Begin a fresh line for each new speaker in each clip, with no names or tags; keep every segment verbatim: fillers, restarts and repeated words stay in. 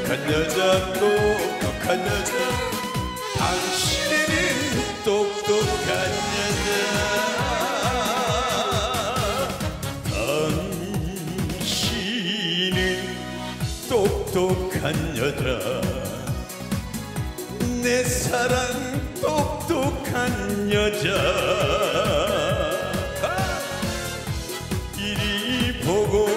똑똑한 여자 똑똑한 여자 당신은 똑똑한 여자 당신은 똑똑한 여자 내 사랑 똑똑한 여자 이리 보고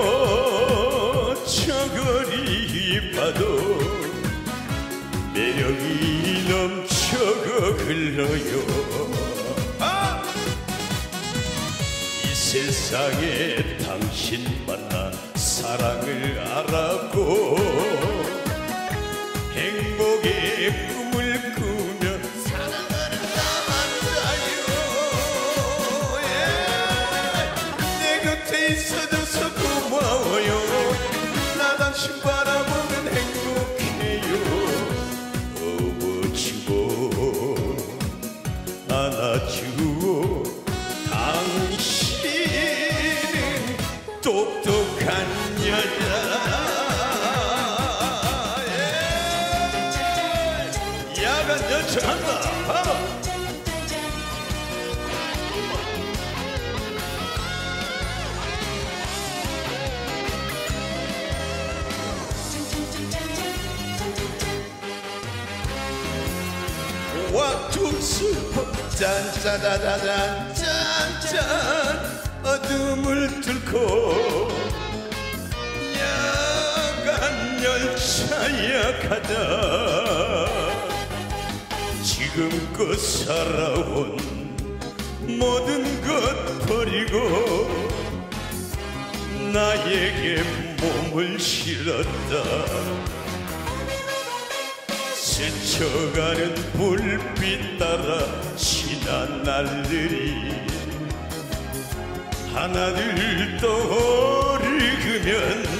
저거리 봐도 매력이 넘쳐 흘러요. 아! 이 세상에 당신 만나 사랑을 알았고 행복의 꿈을 꾸며 사랑하는 나만다요. 예. 내 곁에 있어줘서 고마워요. 나 당신 바라보면 행복해요. 업어주고 안아주고 당신은 똑똑한 여자. 야간 연출한다. 바로 와투 슬퍼 짠짜자자잔 짠짠 어둠을 뚫고 야간 열차야 가자. 지금껏 살아온 모든 것 버리고 나에게 몸을 실었다. 스쳐가는 불빛 따라 지난 날들이 하나둘 떠오르면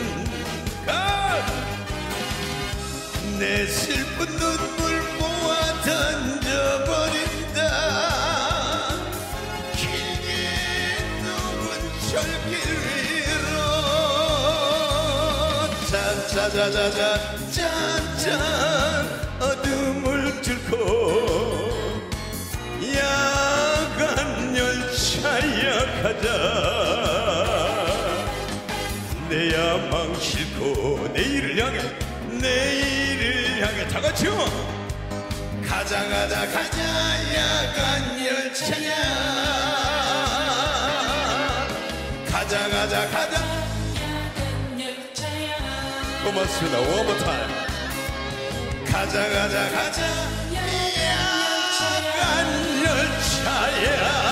내 슬픈 눈물 모아 던져버린다. 길게 좁은 철길 위로 짠짜자자자 짠짠 어둠을 뚫고 야간 열차야 가자. 내 야망 싣고 내일을 향해 내일을 향해 다 같이요. 가자 가자 가자 야간 열차야. 가자 가자 가자 야간 열차야. 고맙습니다. One more time. 가자 가자 가자 야간 열차야.